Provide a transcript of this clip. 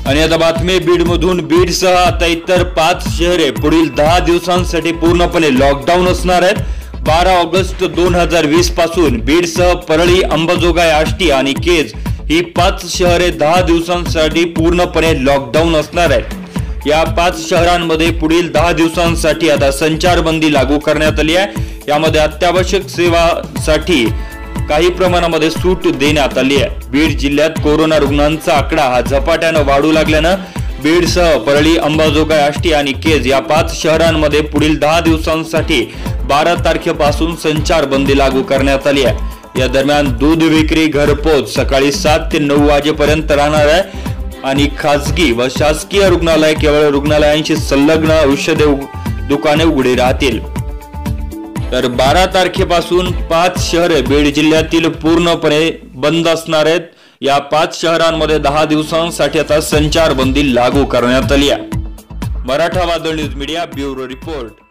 आणि आता बातमी बीडमधून. बीडसह आता इतर 5 शहरे पुढील 10 दिवसांसाठी पूर्णपणे लॉकडाऊन असणार आहेत. 12 ऑगस्ट 2020 पासून बीडसह परळी, अंबाजोगाई, आष्टी आणि केज ही 5 शहरे 10 दिवसांसाठी पूर्णपणे लॉकडाऊन असणार आहेत. या 5 शहरांमध्ये पुढील 10 दिवसांसाठी आता संचारबंदी लागू करण्यात आली आहे. यामध्ये अत्यावश्यक सेवांसाठी काही प्रमाणामध्ये सूट देण्यात आली आहे. बीड जिल्ह्यात कोरोना रुग्णांचा आकडा हा झपाट्याने वाढू लागल्यानं बीडसह परळी, अंबाजोगाई, आष्टी आणि केज या 5 शहरांमध्ये पुढील 10 दिवसांसाठी 12 तारखेपासून संचारबंदी लागू करण्यात आली आहे. या दरम्यान दूध विक्री घरपोच सकाळी 7 ते 9 वाजेपर्यंत राहणार आहे आणि खासगी व शासकीय रुग्णालय केवळ रुग्णालयांशी संलग्न औषध दुकाने उघडी राहतील. तर 12 तारखेपासून 5 शहरे बीड जिल्ह्यातील पूर्णपणे बंद असणार आहेत. या 5 शहरांमध्ये 10 दिवसांसाठी आता संचारबंदी लागू करण्यात आली आहे. मराठा वादळ न्यूज मीडिया ब्युरो रिपोर्ट.